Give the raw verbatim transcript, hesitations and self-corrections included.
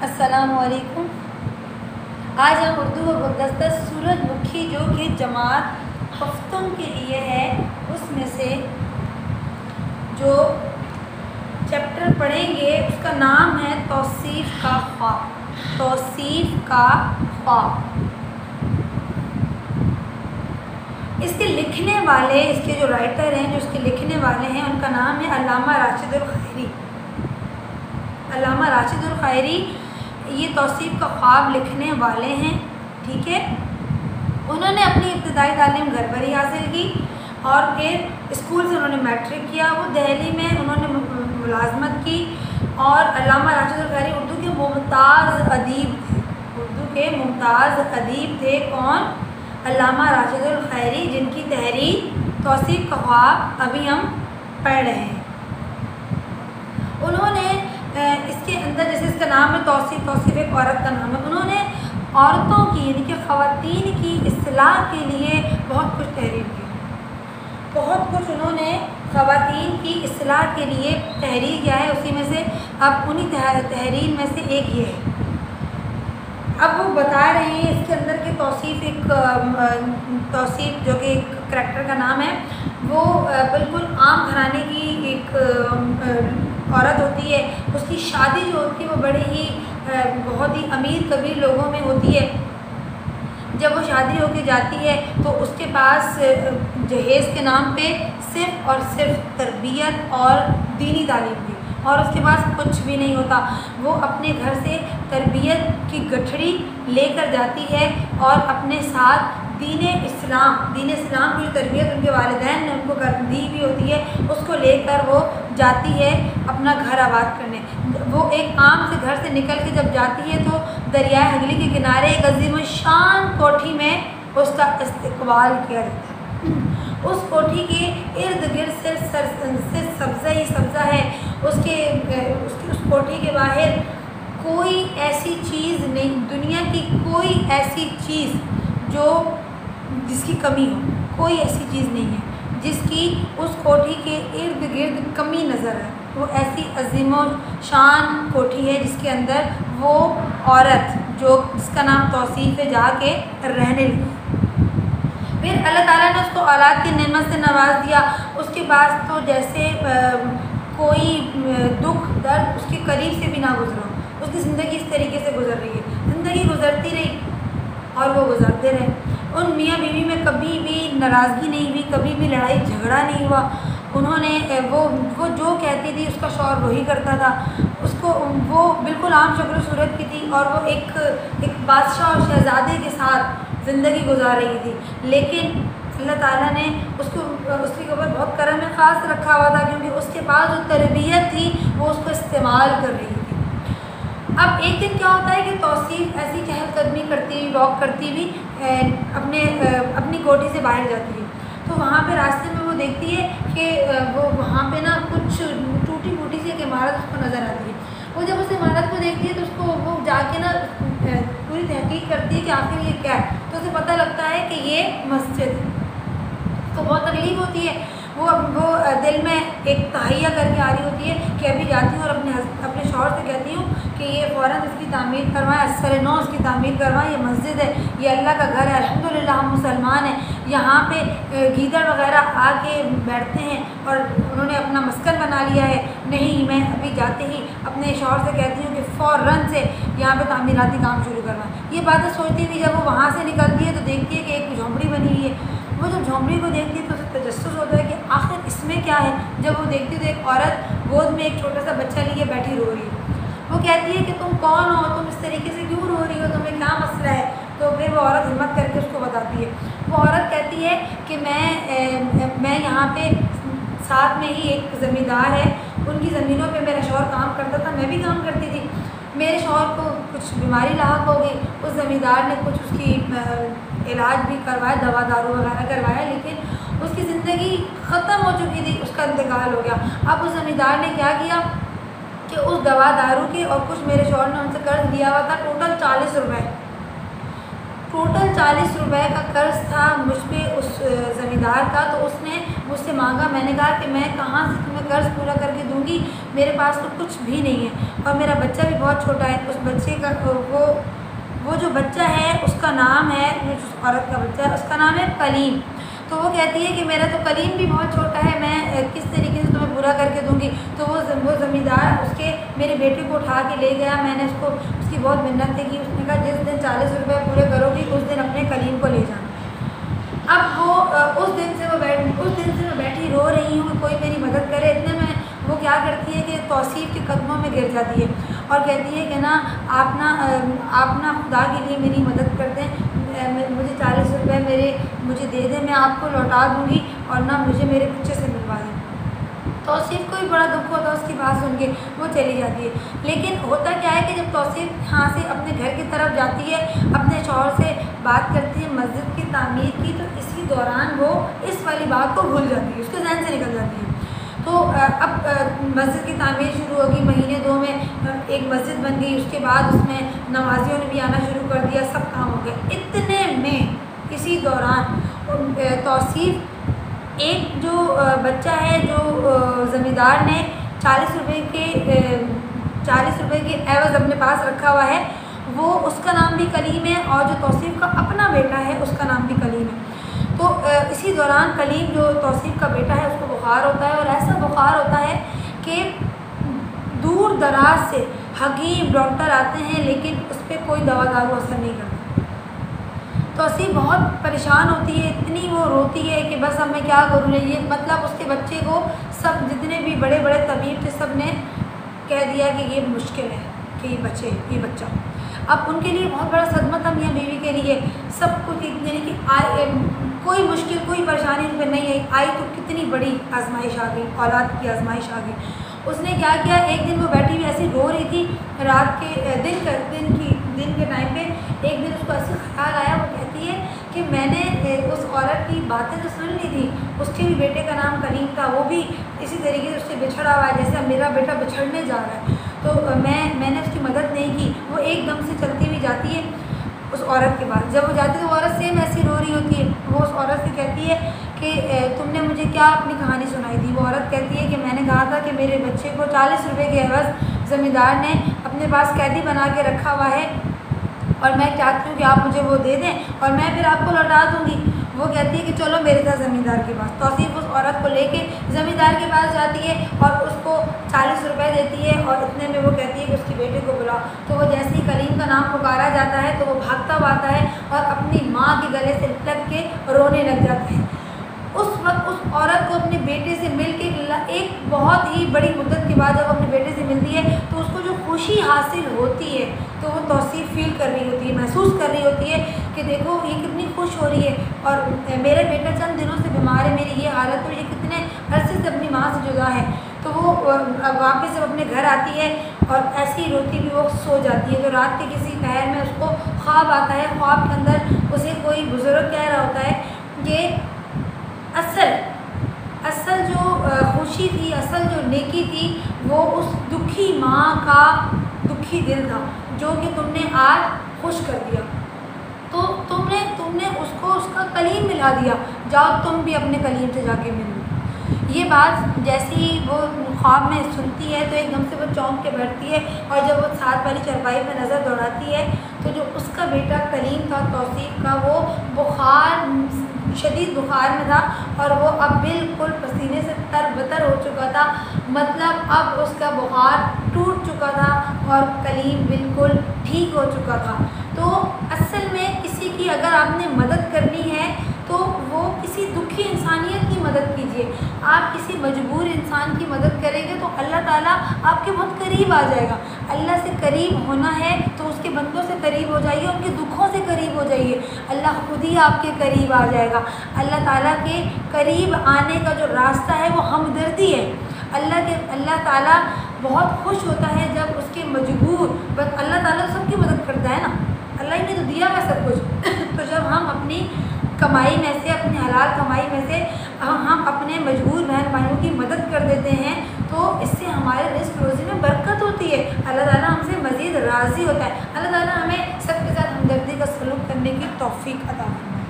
अस्सलामुअलैकुम। आज हम उर्दू व गुलदस्ता सूरजमुखी जो कि जमात पख्तून के लिए है उसमें से जो चैप्टर पढ़ेंगे उसका नाम है तौसीफ़ का ख्वाब। तौसीफ़ का ख्वाब। इसके लिखने वाले, इसके जो राइटर हैं, जो इसके लिखने वाले हैं, उनका नाम है अल्लामा राशिदुल खैरी। अल्लामा राशिदुल खैरी ये तौसीफ़ का ख्वाब लिखने वाले हैं, ठीक है। उन्होंने अपनी इब्तदाई तालीम घर पर ही हासिल की और फिर स्कूल से उन्होंने मैट्रिक किया। वो दिल्ली में उन्होंने मुलाजमत की और अल्लामा राशिदुल खैरी उर्दू के मुमताज़ अदीब थे। उर्दू के मुमताज़ अदीब थे कौन? अल्लामा राशिदुल खैरी, जिनकी तहरीर तौसीफ़ का ख्वाब अभी हम पढ़ रहे हैं। उन्होंने इसके अंदर, जैसे इसका नाम है तौसीफ़, तौसीफ़ एक औरत का नाम है। उन्होंने औरतों की यानी कि ख़वातीन की इस्लाह के लिए बहुत कुछ तहरीर की, बहुत कुछ उन्होंने ख़वातीन की इस्लाह के लिए तहरीर किया है। उसी में से अब उन्हीं तहरीर में से एक ये है। अब वो बता रहे हैं इसके अंदर के तौसीफ़, एक तौसीफ़ जो कि एक करैक्टर का नाम है, वो बिल्कुल आम घराने की एक औरत होती है। उसकी शादी जो होती है वो बड़े ही बहुत ही अमीर कबीर लोगों में होती है। जब वो शादी होके जाती है तो उसके पास जहेज़ के नाम पे सिर्फ़ और सिर्फ तरबियत और दीनी तालीम थी और उसके पास कुछ भी नहीं होता। वो अपने घर से तरबियत की गठड़ी लेकर जाती है और अपने साथ दीन इस्लाम, दीन इस्लाम की जो तरबियत उनके वालिदैन ने उनको कर दी भी होती है, उसको लेकर वो जाती है अपना घर आबाद करने। वो एक आम से घर से निकल के जब जाती है तो दरियाए हगली के किनारे एक अजीम शान कोठी में उसका इस्तकबाल किया जाता है। उस कोठी के इर्द गिर्द से सब्ज़ा ही सब्ज़ा है। उसके उसकी उस कोठी के बाहर कोई ऐसी चीज़ नहीं, दुनिया की कोई ऐसी चीज़ जो जिसकी कमी हो, कोई ऐसी चीज़ नहीं है जिसकी उस कोठी के इर्द गिर्द कमी नज़र आए। वो ऐसी अजीम शान कोठी है जिसके अंदर वो औरत जो जिसका नाम तौसीफ़ है जाके रहने लगी। फिर अल्लाह ताला ने उसको औलाद की नेमत से नवाज दिया। उसके बाद तो जैसे आ, कोई दुख दर्द उसके करीब से भी ना गुजरा, उसकी ज़िंदगी इस तरीके से गुजर रही है। ज़िंदगी गुजरती रही और वो गुजरते रहे। उन मियाँ बीवी में कभी भी नाराज़गी नहीं हुई, कभी भी लड़ाई झगड़ा नहीं हुआ। उन्होंने वो वो जो कहती थी उसका शौहर वही करता था। उसको वो बिल्कुल आम शक्ल सूरत की थी और वो एक एक बादशाह और शहज़ादे के साथ ज़िंदगी गुजार रही थी। लेकिन अल्लाह ताला ने उसको उसके ऊपर बहुत करम ख़ास रखा हुआ था क्योंकि उसके पास जो तरबियत थी वो उसको इस्तेमाल कर रही थी। अब एक दिन क्या होता है कि तौसीफ़ ऐसी चहलकदमी करती हुई, वॉक करती हुई अपने अपनी कोठी से बाहर जाती है। तो वहाँ पे रास्ते में वो देखती है कि वो वहाँ पे ना कुछ टूटी फूटी सी एक इमारत उसको नज़र आती है। वो जब उस इमारत को देखती है तो उसको वो जाके ना पूरी तहकीक करती है कि आखिर ये क्या है। तो उसे पता लगता है कि ये मस्जिद है। तो बहुत तकलीफ़ होती है। वो वो दिल में एक तहैया करके आ रही होती है कि अभी जाती हूँ और अपने अपने शौहर से कहती हूँ कि ये फ़ौरन इसकी तामीर करवाएं, असर नौ इसकी तामीर करवाएं। ये मस्जिद है, ये अल्लाह का घर है, अल्हम्दुलिल्लाह हम मुसलमान हैं। यहाँ पे गीदड़ वगैरह आके बैठते हैं और उन्होंने अपना मस्कन बना लिया है। नहीं, मैं अभी जाते ही अपने शौहर से कहती हूँ कि फ़ौरन से यहाँ पे तामीराती काम शुरू करवाएं। ये बातें सोचती हुई जब वो वहाँ से निकलती है तो देखती है कि एक झोंपड़ी बनी हुई है। वो जब झोंपड़ी को देखती है तो उसे तजस्सुस होता है कि आखिर इसमें क्या है। जब वो देखती है तो एक औरत गोद में एक छोटा सा बच्चा लिए बैठी रो रही है। वो कहती है कि तुम कौन हो, तुम इस तरीके से क्यों रो रही हो, तुम्हें क्या मसला है। तो फिर वो औरत हिम्मत करके उसको बताती है। वो औरत कहती है कि मैं ए, मैं यहाँ पे साथ में ही एक ज़मींदार है, उनकी ज़मीनों पे मेरा शौहर काम करता था, मैं भी काम करती थी। मेरे शौहर को कुछ बीमारी लाहक हो गई। उस ज़मींदार ने कुछ उसकी इलाज भी करवाया, दवा दारू वगैरह करवाया, लेकिन उसकी ज़िंदगी ख़त्म हो चुकी थी, उसका इंतकाल हो गया। अब उस ज़मींदार ने क्या किया कि उस दवा दारू के और कुछ मेरे शौहर ने उनसे कर्ज लिया हुआ था, टोटल चालीस रुपये टोटल चालीस रुपए का कर्ज था मुझ पर उस ज़मींदार का। तो उसने मुझसे मांगा। मैंने कहा कि मैं कहाँ से तुम्हें कर्ज पूरा करके दूंगी, मेरे पास तो कुछ भी नहीं है और मेरा बच्चा भी बहुत छोटा है। उस बच्चे का वो वो जो बच्चा है उसका नाम है, उस औरत का बच्चा है उसका नाम है कलीम। तो वो कहती है कि मेरा तो कलीम भी बहुत छोटा है, मैं किस तरीके से तुम्हें पूरा करके दूंगी। तो वो वो ज़मींदार उसके मेरे बेटे को उठा के ले गया। मैंने उसको उसकी बहुत मिन्नतें की। उसने कहा जिस दिन चालीस रुपये पूरे करोगी उस दिन अपने कलीम को ले जाना। अब वो उस दिन से वो बैठ उस दिन से मैं बैठी रो रही हूँ, कोई मेरी मदद करे। इतने में वो क्या करती है कि तौसीफ़ के कदमों में गिर जाती है और कहती है कि ना आप ना आप ना खुदा के लिए मेरी मदद कर दें, मुझे चालीस रुपये मेरे मुझे दे दें, मैं आपको लौटा दूँगी और ना मुझे मेरे बच्चे से मिलवा दें। तौसीफ़ को भी बड़ा दुख होता है उसकी बात सुन के, वो चली जाती है। लेकिन होता क्या है कि जब तौसीफ़ यहाँ से अपने घर की तरफ जाती है, अपने शौहर से बात करती है मस्जिद की तामीर की, तो इसी दौरान वो इस वाली बात को भूल जाती है, उसके जहन से निकल जाती है। तो अब मस्जिद की तामीर शुरू होगी, महीने दो में एक मस्जिद बन गई, उसके बाद उसमें नमाजियों ने भी आना शुरू कर दिया, सब काम हो गया। इतने में इसी दौरान तौसीफ़ एक जो बच्चा है जो ज़मींदार ने चालीस रुपये के चालीस रुपये के एवज़ अपने पास रखा हुआ है, वो उसका नाम भी कलीम है और जो तौसीफ़ का अपना बेटा है उसका नाम भी कलीम है। तो इसी दौरान कलीम जो तौसीफ़ का बेटा है उसको बुखार होता है और ऐसा बुखार होता है कि दूर दराज से हकीम डॉक्टर आते हैं लेकिन उस पर कोई दवा दारू असर नहीं करता। तौसीफ़ बहुत परेशान होती है, इतनी वो रोती है कि बस अब मैं क्या करूँ। ये मतलब उसके बच्चे को सब जितने भी बड़े बड़े तबीब थे सब ने कह दिया कि ये मुश्किल है कि ये बच्चे ये बच्चा। अब उनके लिए बहुत बड़ा सदमा था मियाँ बीवी के लिए। सब कुछ यानी कि आए कोई मुश्किल कोई परेशानी उन पर नहीं आई आई तो कितनी बड़ी आजमाइश आ गई, औलाद की आजमाइश आ गई। उसने क्या किया, एक दिन वो बैठी हुई ऐसी रो रही थी, रात के दिन का दिन की दिन के टाइम पे एक दिन उसको ऐसे ख्याल आया। वो कहती है कि मैंने उस औरत की बातें तो सुन ली थी, उसके भी बेटे का नाम कलीम था, वो भी इसी तरीके से उससे बिछड़ा हुआ है जैसे मेरा बेटा बिछड़ने जा रहा है। तो मैं मैंने उसकी मदद नहीं की। वो एकदम से चलती हुई जाती है उस औरत के पास। जब वो जाती है तो वो औरत सेम ऐसी रो रही होती है। वो उस औरत से कहती है कि तुमने मुझे क्या अपनी कहानी सुनाई थी। वो औरत कहती है कि मैंने कहा था कि मेरे बच्चे को चालीस रुपये के एवज़ ज़मींदार ने अपने पास कैदी बना के रखा हुआ है और मैं चाहती हूँ कि आप मुझे वो दे दें और मैं फिर आपको लौटा दूँगी। वो कहती है कि चलो मेरे साथ ज़मींदार के पास। तौसीफ़ उस औरत को लेके ज़मींदार के पास जाती है और उसको चालीस रुपए देती है और इतने में वो कहती है कि उसके बेटे को बुलाओ। तो वो जैसे ही कलीम का नाम पुकारा जाता है तो वो भागता हुआ आता है और अपनी माँ के गले से लग के रोने लग जाता है। उस वक्त उस औरत को अपने बेटे से मिल के एक बहुत ही बड़ी मुद्दत के बाद जब अपने बेटे से मिलती है तो उसको जो खुशी हासिल होती है तो वो तौसीफ़ फील कर रही होती है, महसूस कर रही होती है कि देखो ये कितनी खुश हो रही है और मेरा बेटा चंद दिनों से बीमार है, मेरी ये हालत तो ये कितने अरसे से अपनी माँ से जुदा है। तो वो वापस जब अपने घर आती है और ऐसी ही रोती हुई वो सो जाती है। तो रात के किसी पहर में उसको ख्वाब आता है। ख्वाब के अंदर उसे कोई बुज़ुर्ग कह रहा होता है कि असल असल जो खुशी थी, असल जो नेकी थी वो उस दुखी माँ का दुखी दिल था जो कि तुमने आज खुश कर दिया। तो तुमने तुमने उसको उसका कलीम मिला दिया, जाओ तुम भी अपने कलीम से जाके मिलो। ये बात जैसे ही वो ख्वाब में सुनती है तो एकदम से वो चौंक के बैठती है और जब वो साथ वाली चरपाई में नज़र दौड़ाती है तो जो उसका बेटा कलीम था तौसीफ़ का वो बुखार शदीद बुखार में था और वो अब बिल्कुल पसीने से तरबतर हो चुका था। मतलब अब उसका बुखार टूट चुका था और कलीम बिल्कुल ठीक हो चुका था। तो असल में किसी की अगर आपने मदद करनी है तो वो किसी दुखी इंसानियत की मदद कीजिए। आप किसी मजबूर इंसान की मदद करेंगे तो अल्लाह ताला आपके बहुत करीब आ जाएगा। अल्लाह से करीब होना है तो उसके बंदों से करीब हो जाइए, उनके दुखों से करीब हो जाइए, अल्लाह खुद ही आपके करीब आ जाएगा। अल्लाह ताला के करीब आने का जो रास्ता है वो हमदर्दी है। अल्लाह के अल्लाह ताला बहुत खुश होता है जब उसके मजबूर, बस अल्लाह ताला सबकी मदद करता है ना, अल्लाह ही ने तो दिया है सब कुछ। तो जब हम अपनी कमाई में से, अपनी हलाल कमाई में से हम हम अपने मजबूर बहन भाइयों की मदद कर देते हैं तो इससे हमारे रिस्क रोज़ी में बरकत होती है। अल्लाह ताला हमसे मज़ीद राज़ी होता है। अल्लाह ताला हमें सबके साथ हमदर्दी का का सलूक करने की तौफीक अता फरमाए।